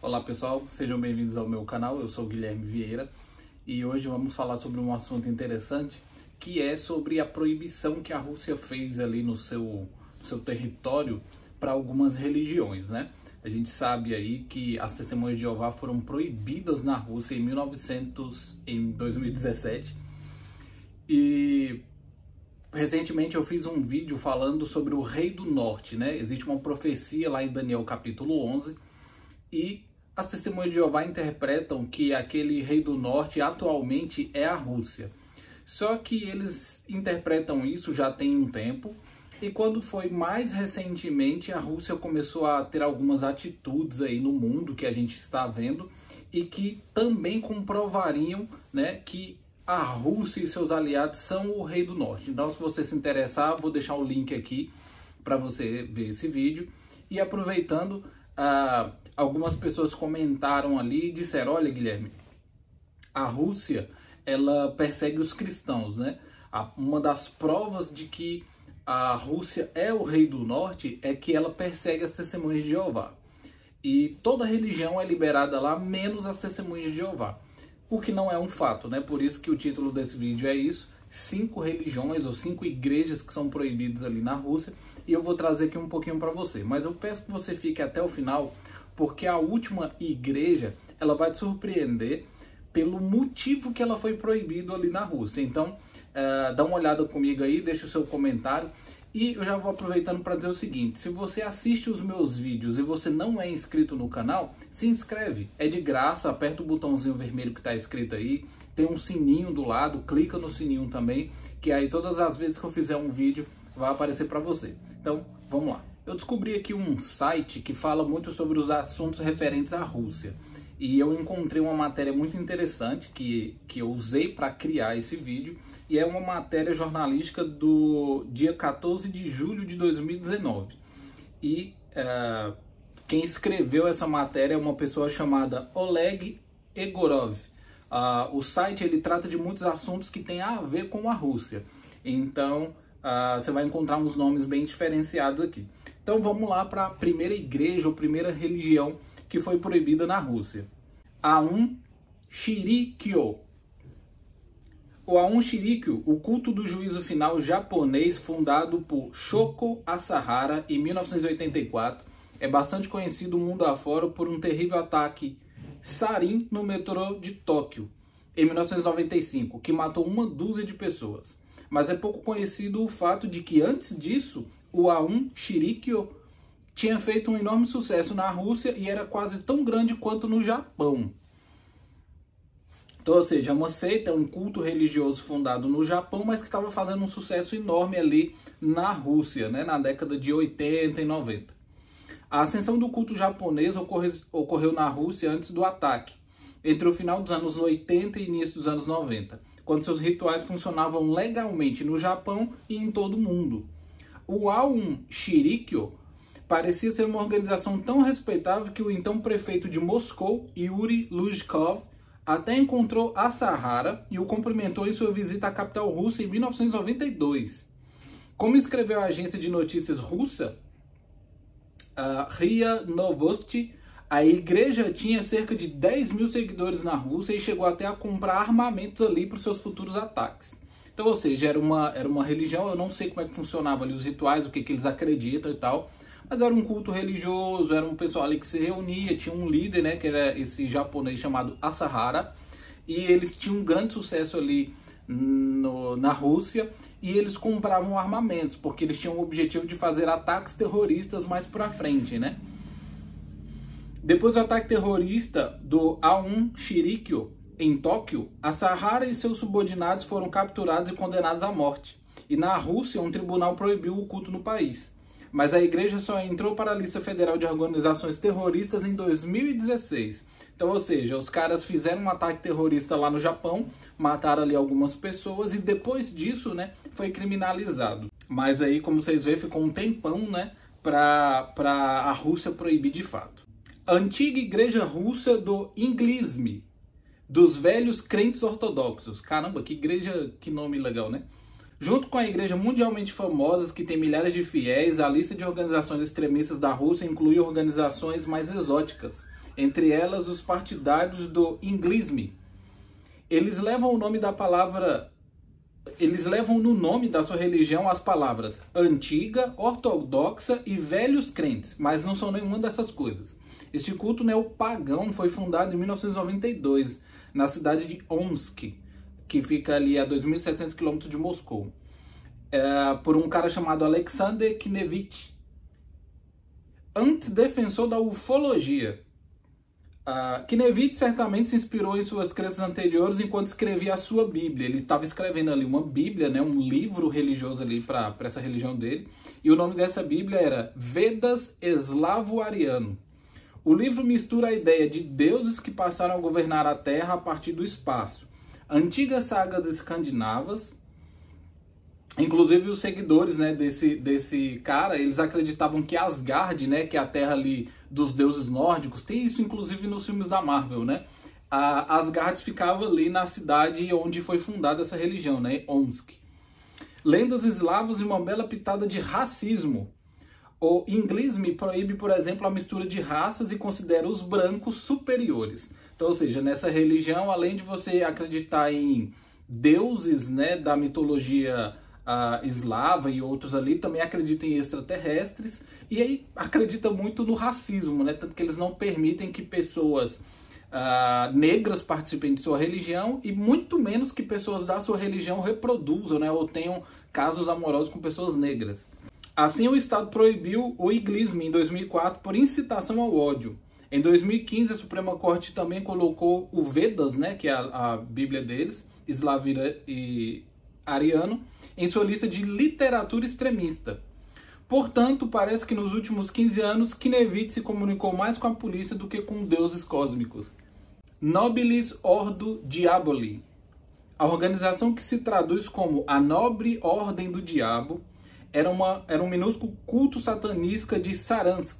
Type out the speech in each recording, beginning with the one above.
Olá pessoal, sejam bem-vindos ao meu canal, eu sou o Guilherme Vieira e hoje vamos falar sobre um assunto interessante que é sobre a proibição que a Rússia fez ali no seu território para algumas religiões, né? A gente sabe aí que as testemunhas de Jeová foram proibidas na Rússia em 2017 e recentemente eu fiz um vídeo falando sobre o Rei do Norte, né? Existe uma profecia lá em Daniel capítulo 11 e as testemunhas de Jeová interpretam que aquele Rei do Norte atualmente é a Rússia. Só que eles interpretam isso já tem um tempo e quando foi mais recentemente a Rússia começou a ter algumas atitudes aí no mundo que a gente está vendo e que também comprovariam, né, que a Rússia e seus aliados são o Rei do Norte. Então, se você se interessar, vou deixar o link aqui para você ver esse vídeo. E aproveitando, algumas pessoas comentaram ali e disseram: olha, Guilherme, a Rússia, ela persegue os cristãos, né? Uma das provas de que a Rússia é o Rei do Norte é que ela persegue as testemunhas de Jeová. E toda religião é liberada lá, menos as testemunhas de Jeová. O que não é um fato, né? Por isso que o título desse vídeo é isso: 5 religiões ou 5 igrejas que são proibidas ali na Rússia. E eu vou trazer aqui um pouquinho para você. Mas eu peço que você fique até o final, porque a última igreja, ela vai te surpreender pelo motivo que ela foi proibida ali na Rússia. Então, dá uma olhada comigo aí, deixa o seu comentário. E eu já vou aproveitando para dizer o seguinte: se você assiste os meus vídeos e você não é inscrito no canal, se inscreve. É de graça, aperta o botãozinho vermelho que está escrito aí. Tem um sininho do lado, clica no sininho também, que aí todas as vezes que eu fizer um vídeo vai aparecer para você. Então, vamos lá. Eu descobri aqui um site que fala muito sobre os assuntos referentes à Rússia. E eu encontrei uma matéria muito interessante que eu usei para criar esse vídeo. E é uma matéria jornalística do dia 14 de julho de 2019. E quem escreveu essa matéria é uma pessoa chamada Oleg Egorov. O site ele trata de muitos assuntos que têm a ver com a Rússia. Então você vai encontrar uns nomes bem diferenciados aqui. Então vamos lá para a primeira igreja ou primeira religião que foi proibida na Rússia. Aum Shirikyo. O Aum Shirikyo, o culto do juízo final japonês fundado por Shoko Asahara em 1984, é bastante conhecido mundo afora por um terrível ataque sarin no metrô de Tóquio em 1995, que matou uma dúzia de pessoas. Mas é pouco conhecido o fato de que antes disso, o Aum Shirikyo tinha feito um enorme sucesso na Rússia e era quase tão grande quanto no Japão. Então, ou seja, uma seita, um culto religioso fundado no Japão, mas que estava fazendo um sucesso enorme ali na Rússia, né, na década de 80 e 90. A ascensão do culto japonês ocorreu na Rússia antes do ataque, entre o final dos anos 80 e início dos anos 90, quando seus rituais funcionavam legalmente no Japão e em todo o mundo. O Aum Shirikyo parecia ser uma organização tão respeitável que o então prefeito de Moscou, Yuri Luzhkov, até encontrou Asahara e o cumprimentou em sua visita à capital russa em 1992. Como escreveu a agência de notícias russa, RIA Novosti, a igreja tinha cerca de 10 mil seguidores na Rússia e chegou até a comprar armamentos ali para os seus futuros ataques. Então, ou seja, era uma religião, eu não sei como é que funcionava ali os rituais, o que eles acreditam e tal, mas era um culto religioso, era um pessoal ali que se reunia, tinha um líder, né, que era esse japonês chamado Asahara, e eles tinham um grande sucesso ali na Rússia, e eles compravam armamentos, porque eles tinham o objetivo de fazer ataques terroristas mais pra frente, né. Depois do ataque terrorista do Aum Shirikyo em Tóquio, Asahara e seus subordinados foram capturados e condenados à morte, e na Rússia um tribunal proibiu o culto no país. Mas a igreja só entrou para a lista federal de organizações terroristas em 2016. Então, ou seja, os caras fizeram um ataque terrorista lá no Japão, mataram ali algumas pessoas e depois disso, né, foi criminalizado. Mas aí, como vocês veem, ficou um tempão, né, para a Rússia proibir de fato. A antiga igreja russa do Inglisme, dos velhos crentes ortodoxos. Caramba, que igreja, que nome legal, né? Junto com a igreja mundialmente famosa, que tem milhares de fiéis, a lista de organizações extremistas da Rússia inclui organizações mais exóticas, entre elas os partidários do Inglisme. Eles levam o nome da palavra, eles levam no nome da sua religião as palavras antiga, ortodoxa e velhos crentes, mas não são nenhuma dessas coisas. Este culto neopagão foi fundado em 1992, na cidade de Omsk, que fica ali a 2.700 km de Moscou, por um cara chamado Alexander Kinevich, antes defensor da ufologia. Kinevich certamente se inspirou em suas crenças anteriores enquanto escrevia a sua Bíblia. Ele estava escrevendo ali uma Bíblia, né, um livro religioso ali para essa religião dele, e o nome dessa Bíblia era Vedas Eslavo-Ariano. O livro mistura a ideia de deuses que passaram a governar a Terra a partir do espaço, antigas sagas escandinavas. Inclusive os seguidores, né, desse cara, eles acreditavam que Asgard, né, que é a terra ali dos deuses nórdicos, tem isso inclusive nos filmes da Marvel, né? Asgard ficava ali na cidade onde foi fundada essa religião, né, Omsk. Lendas eslavas e uma bela pitada de racismo. O Inglisme proíbe, por exemplo, a mistura de raças e considera os brancos superiores. Então, ou seja, nessa religião, além de você acreditar em deuses, né, da mitologia eslava e outros ali, também acreditam em extraterrestres, e aí acredita muito no racismo, né, tanto que eles não permitem que pessoas negras participem de sua religião, e muito menos que pessoas da sua religião reproduzam, né, ou tenham casos amorosos com pessoas negras. Assim, o Estado proibiu o Inglisme em 2004 por incitação ao ódio. Em 2015, a Suprema Corte também colocou o Vedas, né, que é a Bíblia deles, eslavo e ariano, em sua lista de literatura extremista. Portanto, parece que nos últimos 15 anos, Kinevich se comunicou mais com a polícia do que com deuses cósmicos. Nobilis Ordo Diaboli. A organização, que se traduz como a Nobre Ordem do Diabo, era um minúsculo culto satanista de Saransk,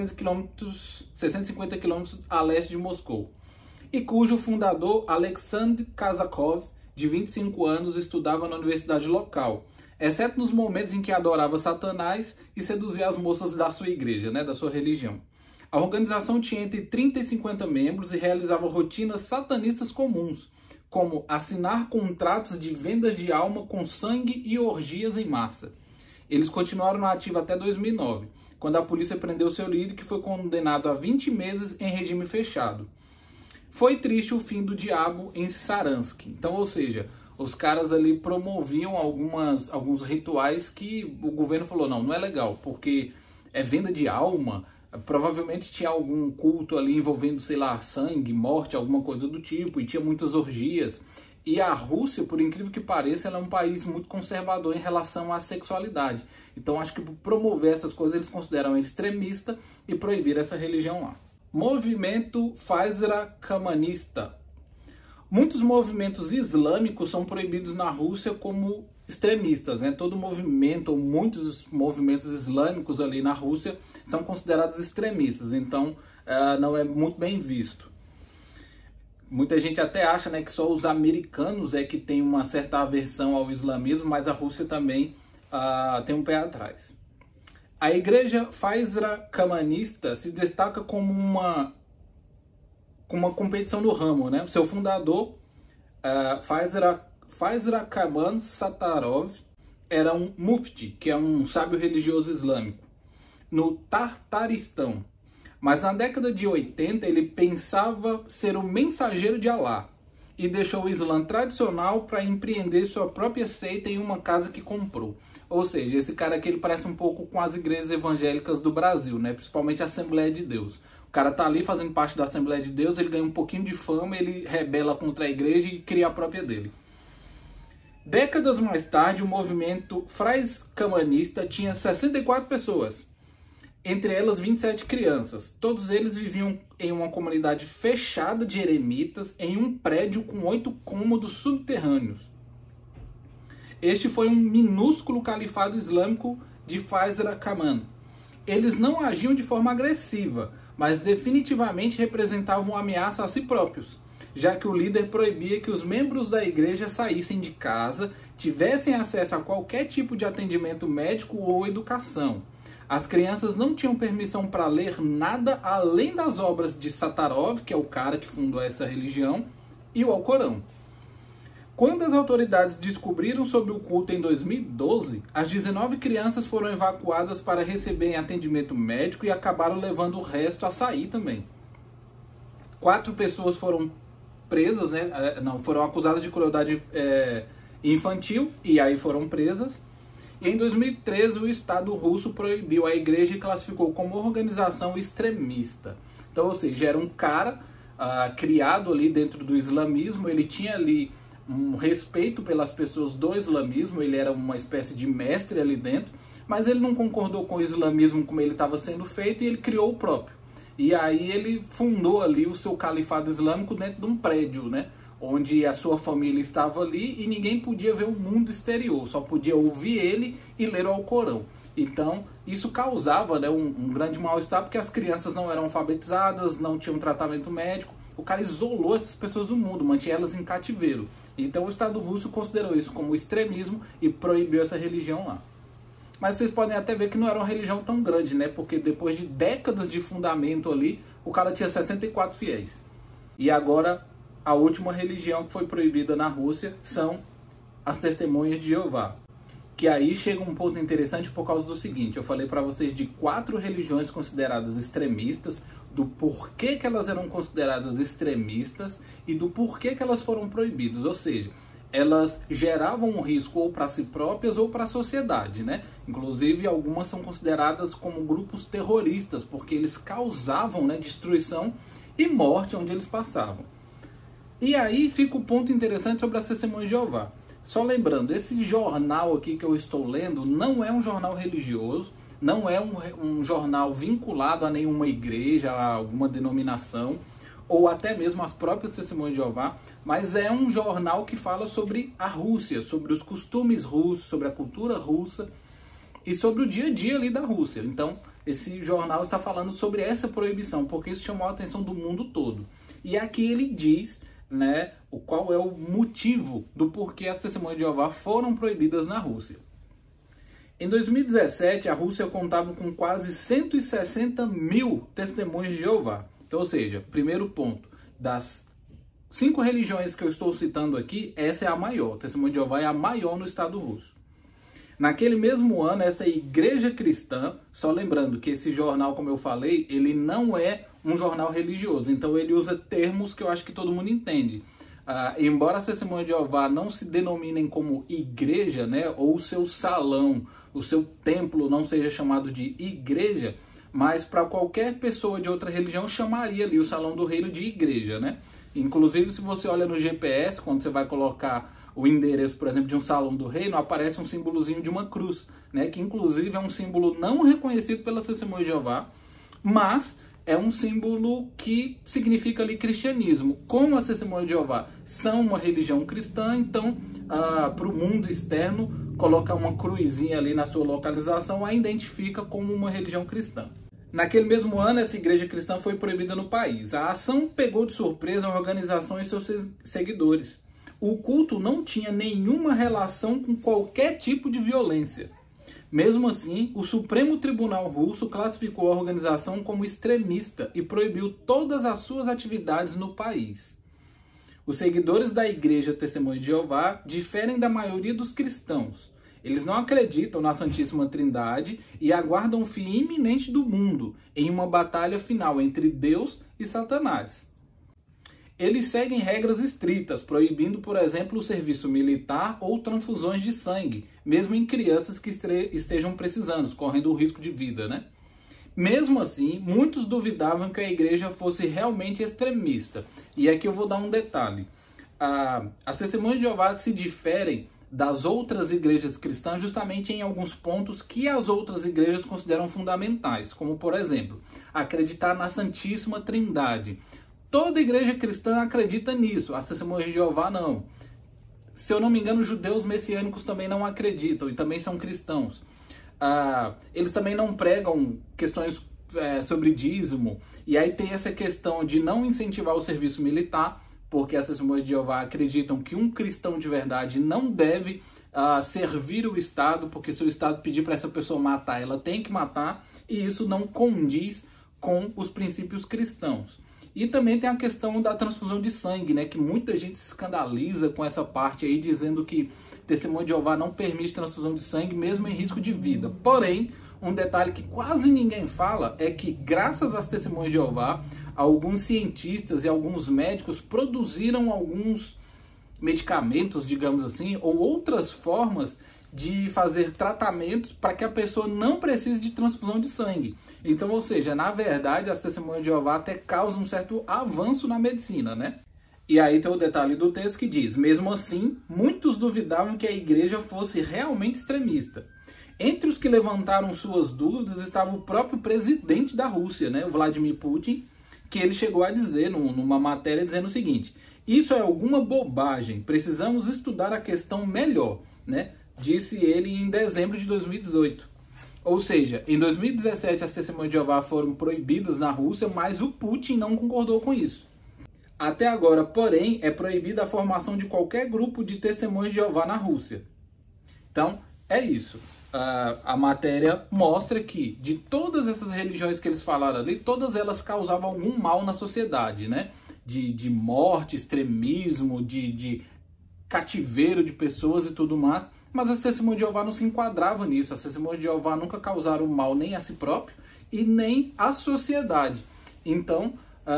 650 km a leste de Moscou, e cujo fundador, Alexander Kazakov, de 25 anos, estudava na universidade local, exceto nos momentos em que adorava Satanás e seduzia as moças da sua igreja, né, da sua religião. A organização tinha entre 30 e 50 membros e realizava rotinas satanistas comuns, como assinar contratos de vendas de alma com sangue e orgias em massa. Eles continuaram na ativa até 2009, quando a polícia prendeu seu líder, que foi condenado a 20 meses em regime fechado. Foi triste o fim do diabo em Saransk. Então, ou seja, os caras ali promoviam alguns rituais que o governo falou, não é legal, porque é venda de alma, provavelmente tinha algum culto ali envolvendo, sei lá, sangue, morte, alguma coisa do tipo, e tinha muitas orgias. E a Rússia, por incrível que pareça, ela é um país muito conservador em relação à sexualidade. Então acho que por promover essas coisas eles consideram extremista e proibir essa religião lá. Movimento Fazra Kamanista. Muitos movimentos islâmicos são proibidos na Rússia como extremistas, né? Todo movimento, ou muitos movimentos islâmicos ali na Rússia são considerados extremistas, então não é muito bem visto. Muita gente até acha, né, que só os americanos é que tem uma certa aversão ao islamismo, mas a Rússia também tem um pé atrás. A igreja Fazra Kamanista se destaca como uma competição no ramo, né? Seu fundador, Fazra Kaman Satarov, era um mufti, que é um sábio religioso islâmico, no Tartaristão. Mas na década de 80 ele pensava ser o mensageiro de Alá e deixou o Islã tradicional para empreender sua própria seita em uma casa que comprou. Ou seja, esse cara aqui ele parece um pouco com as igrejas evangélicas do Brasil, né? Principalmente a Assembleia de Deus. O cara tá ali fazendo parte da Assembleia de Deus, ele ganha um pouquinho de fama, ele rebela contra a igreja e cria a própria dele. Décadas mais tarde, o movimento Fraiz-Kamanista tinha 64 pessoas. Entre elas 27 crianças. Todos eles viviam em uma comunidade fechada de eremitas em um prédio com 8 cômodos subterrâneos. Este foi um minúsculo califado islâmico de Fazra Kaman. Eles não agiam de forma agressiva, mas definitivamente representavam uma ameaça a si próprios, já que o líder proibia que os membros da igreja saíssem de casa, tivessem acesso a qualquer tipo de atendimento médico ou educação. As crianças não tinham permissão para ler nada além das obras de Satarov, que é o cara que fundou essa religião, e o Alcorão. Quando as autoridades descobriram sobre o culto em 2012, as 19 crianças foram evacuadas para receberem atendimento médico e acabaram levando o resto a sair também. 4 pessoas foram presas, foram acusadas de crueldade infantil e aí foram presas. E em 2013 o Estado russo proibiu a igreja e classificou como organização extremista. Então, ou seja, era um cara criado ali dentro do islamismo, ele tinha ali um respeito pelas pessoas do islamismo, ele era uma espécie de mestre ali dentro, mas ele não concordou com o islamismo como ele estava sendo feito e ele criou o próprio. E aí ele fundou ali o seu califado islâmico dentro de um prédio, né? Onde a sua família estava ali e ninguém podia ver o mundo exterior, só podia ouvir ele e ler o Alcorão. Então, isso causava, né, um grande mal-estar, porque as crianças não eram alfabetizadas, não tinham tratamento médico. O cara isolou essas pessoas do mundo, mantinha elas em cativeiro. Então, o Estado russo considerou isso como extremismo e proibiu essa religião lá. Mas vocês podem até ver que não era uma religião tão grande, né? Porque depois de décadas de fundamento ali, o cara tinha 64 fiéis. E agora, a última religião que foi proibida na Rússia são as Testemunhas de Jeová. Que aí chega um ponto interessante por causa do seguinte: eu falei para vocês de 4 religiões consideradas extremistas, do porquê que elas eram consideradas extremistas e do porquê que elas foram proibidas. Ou seja, elas geravam um risco ou para si próprias ou para a sociedade, né? Inclusive, algumas são consideradas como grupos terroristas, porque eles causavam, né, destruição e morte onde eles passavam. E aí fica o ponto interessante sobre as Testemunhas de Jeová. Só lembrando, esse jornal aqui que eu estou lendo não é um jornal religioso, não é um jornal vinculado a nenhuma igreja, a alguma denominação, ou até mesmo as próprias Testemunhas de Jeová, mas é um jornal que fala sobre a Rússia, sobre os costumes russos, sobre a cultura russa e sobre o dia a dia ali da Rússia. Então, esse jornal está falando sobre essa proibição, porque isso chamou a atenção do mundo todo. E aqui ele diz, né, qual é o motivo do porquê as Testemunhas de Jeová foram proibidas na Rússia. Em 2017, a Rússia contava com quase 160 mil Testemunhas de Jeová. Então, ou seja, primeiro ponto, das 5 religiões que eu estou citando aqui, essa é a maior. Testemunha de Jeová é a maior no Estado russo. Naquele mesmo ano, essa igreja cristã, só lembrando que esse jornal, como eu falei, ele não é um jornal religioso, então ele usa termos que eu acho que todo mundo entende. Embora as Testemunhas de Jeová não se denominem como igreja, né, ou o seu salão, o seu templo não seja chamado de igreja, mas para qualquer pessoa de outra religião chamaria ali o Salão do Reino de igreja, né? Inclusive, se você olha no GPS, quando você vai colocar o endereço, por exemplo, de um Salão do Reino, aparece um símbolozinho de uma cruz, né? Que inclusive é um símbolo não reconhecido pelas Testemunhas de Jeová, mas é um símbolo que significa ali cristianismo. Como as Testemunhas de Jeová são uma religião cristã, então para o mundo externo, colocar uma cruzinha ali na sua localização a identifica como uma religião cristã. Naquele mesmo ano, essa igreja cristã foi proibida no país. A ação pegou de surpresa a organização e seus seguidores. O culto não tinha nenhuma relação com qualquer tipo de violência. Mesmo assim, o Supremo Tribunal Russo classificou a organização como extremista e proibiu todas as suas atividades no país. Os seguidores da Igreja Testemunha de Jeová diferem da maioria dos cristãos. Eles não acreditam na Santíssima Trindade e aguardam o fim iminente do mundo, em uma batalha final entre Deus e Satanás. Eles seguem regras estritas, proibindo, por exemplo, o serviço militar ou transfusões de sangue, mesmo em crianças que estejam precisando, correndo o risco de vida, né? Mesmo assim, muitos duvidavam que a igreja fosse realmente extremista. E aqui eu vou dar um detalhe. As Testemunhas de Jeová se diferem das outras igrejas cristãs justamente em alguns pontos que as outras igrejas consideram fundamentais, como, por exemplo, acreditar na Santíssima Trindade. Toda igreja cristã acredita nisso, as Testemunhas de Jeová não. Se eu não me engano, os judeus messiânicos também não acreditam e também são cristãos. Eles também não pregam questões sobre dízimo. E aí tem essa questão de não incentivar o serviço militar, porque as Testemunhas de Jeová acreditam que um cristão de verdade não deve servir o Estado, porque se o Estado pedir para essa pessoa matar, ela tem que matar, e isso não condiz com os princípios cristãos. E também tem a questão da transfusão de sangue, né, que muita gente se escandaliza com essa parte aí, dizendo que Testemunho de Jeová não permite transfusão de sangue, mesmo em risco de vida. Porém, um detalhe que quase ninguém fala é que, graças às Testemunhas de Jeová, alguns cientistas e alguns médicos produziram alguns medicamentos, digamos assim, ou outras formas de fazer tratamentos para que a pessoa não precise de transfusão de sangue. Então, ou seja, na verdade, as Testemunhas de Jeová até causam um certo avanço na medicina, né? E aí tem o detalhe do texto que diz: mesmo assim, muitos duvidavam que a igreja fosse realmente extremista. Entre os que levantaram suas dúvidas estava o próprio presidente da Rússia, né, o Vladimir Putin, que ele chegou a dizer numa matéria dizendo o seguinte: isso é alguma bobagem, precisamos estudar a questão melhor, né? Disse ele em dezembro de 2018. Ou seja, em 2017 as Testemunhas de Jeová foram proibidas na Rússia, mas o Putin não concordou com isso. Até agora, porém, é proibida a formação de qualquer grupo de Testemunhas de Jeová na Rússia. Então, é isso. A matéria mostra que, de todas essas religiões que eles falaram ali, todas elas causavam algum mal na sociedade, né? De morte, extremismo, de cativeiro de pessoas e tudo mais. Mas as Testemunhas de Jeová não se enquadravam nisso. As Testemunhas de Jeová nunca causaram mal nem a si próprio e nem à sociedade. Então,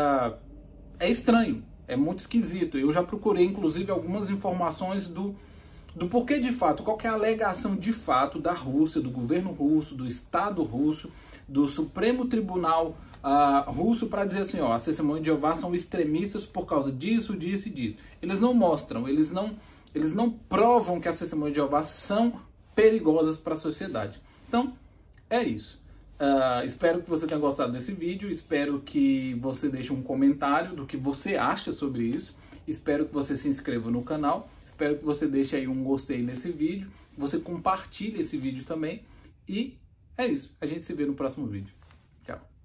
é estranho, é muito esquisito. Eu já procurei, inclusive, algumas informações do porquê de fato, qual que é a alegação de fato da Rússia, do governo russo, do Estado russo, do Supremo Tribunal russo, para dizer assim, ó, as Testemunhas de Jeová são extremistas por causa disso, disso e disso. Eles não mostram, eles não provam que as Testemunhas de Jeová são perigosas para a sociedade. Então, é isso. Espero que você tenha gostado desse vídeo, espero que você deixe um comentário do que você acha sobre isso, espero que você se inscreva no canal, espero que você deixe aí um gostei nesse vídeo, você compartilhe esse vídeo também, e é isso, a gente se vê no próximo vídeo. Tchau!